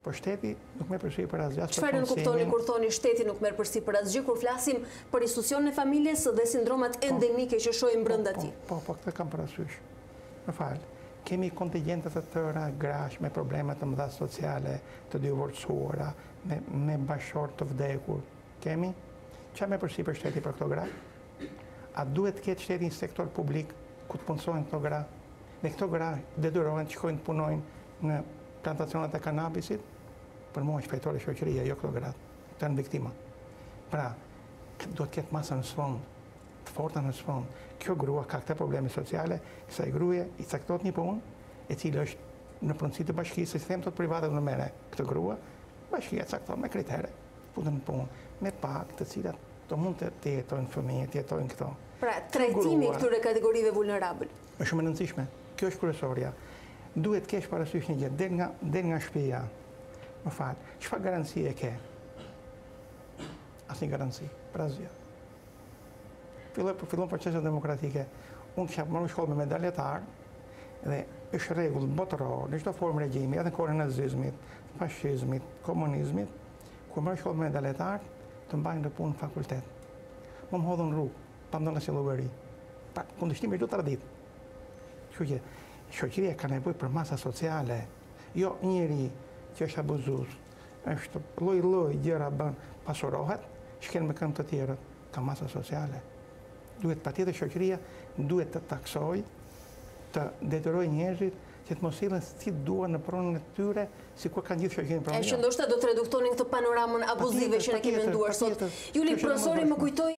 por shteti nuk merr përfshirë për asgjë. Çfarë nuk kuptoni kur thoni shteti nuk merr përfshirë për asgjë kur flasim për institucionin e familjes dhe sindromat endemike që shohim brenda tij? Po, këtë kam parasysh. Më fal. Kemi kontingente të tëra grash me probleme të mëdha sociale, të divorcuara, me bashkëshort të vdekur. Kemi? Çfarë merr përfshirë për shteti për këto gra? A duhet të ketë shteti një sektor publik ku të punësojnë këto gra? Me këto gra detyrohen të shkojnë të punojnë në plantacionet e kanabisit, për mua shpejtore shoqëria, jo këto gratë, të janë viktima. Pra, duhet ketë masa në sfond, të forta në sfond. Kjo grua ka këte probleme sociale, kësaj gruaje i caktohet një punë, e cila është në pronësi të bashkisë, sistem të private në mere këtë grua, bashkia cakton me kritere, futën në punë, me pak të cilat të mund të jetojnë fëmijë, të jetojnë këto. Pra, trajtimi këtyre kategorive vulnerabël. Është shumë e rëndësishme. Kjo është kryesorja. Duhet kesh parasysh një gjë, del nga shtëpia. Më fal, çfarë garanci e ke? Asnjë garanci, për asgjë. Fillon proceset demokratike. Unë kisha marrë shkollë me medaljetar dhe është rregull botëror në çdo formë regjimi, edhe në kohën e nazizmit, fashizmit, komunizmit, kur marrë shkollë me medaljetar, të mbajnë në punë në fakultet. Më hodhën rrugë, pa ndonë si llogari. Pa kundërshtimi çdo traditë. Kështu që shoqëria ka nevojë për masa sociale, jo njëri që është abuzues, është lloj gjëra bën, pasurohet, shkel me këmbë të tjerët, ka masa sociale. Duhet patjetër shoqëria duhet të taksoj, të detyrojë njerëzit që të mos sillen si duan në pronën e tyre, sikur kanë gjithë shoqërinë pronë. Që ndoshta do të reduktonin këtë panoramën abuzive që ne kemi menduar sot. Juli, profesori më kujtoi